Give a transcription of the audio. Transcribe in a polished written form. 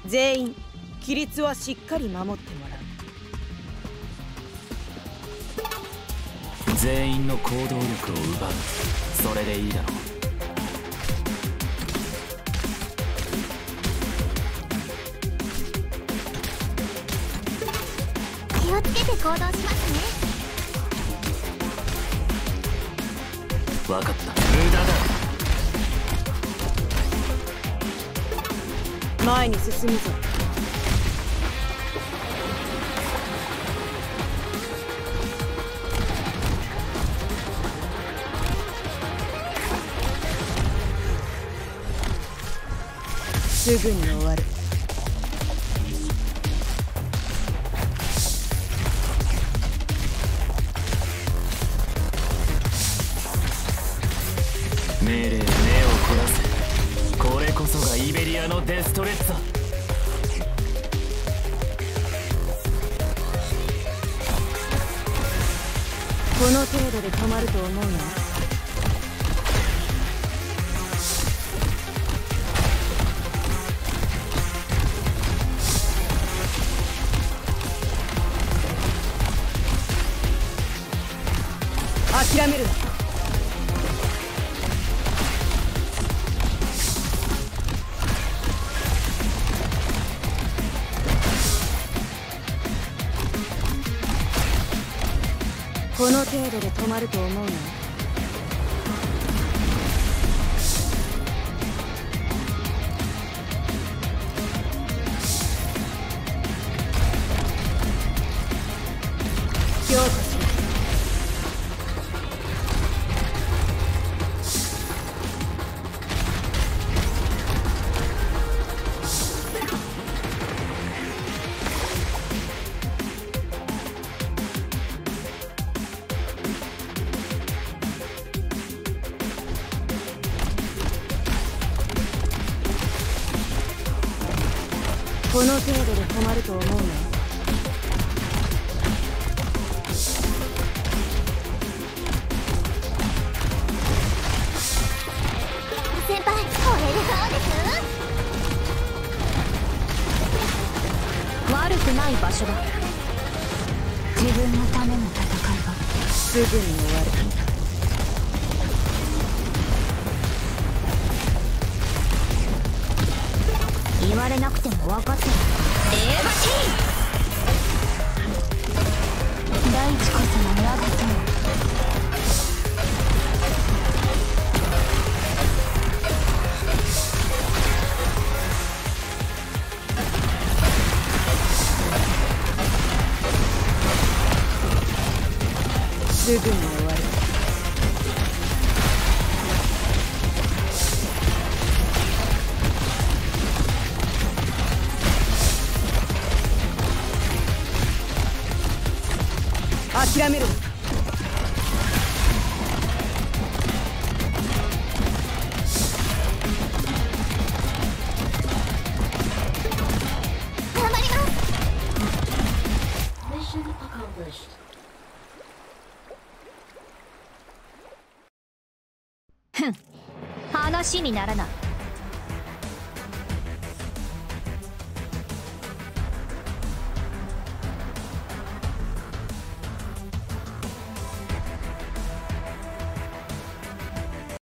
全員規律はしっかり守ってもらう。 全員の行動力を奪う。それでいいだろう。 気をつけて行動しますね。 分かった。無駄だ。 前に進むぞ。すぐに終わる。 命令、目を凝らせ。これこそがイベリアのデストレッツァ。 この程度で止まると思うな。諦めるな。この程度で止まると思うな。強化しろ。この程度で止まると思うな。 先輩、これでどうです？悪くない場所だ。自分のための戦いがすぐに終わる。 言われなくても分かってる。レーバシー大地こそが我が友。 すぐに終わる。諦めろ。 頑張ります。ふん、話にならない。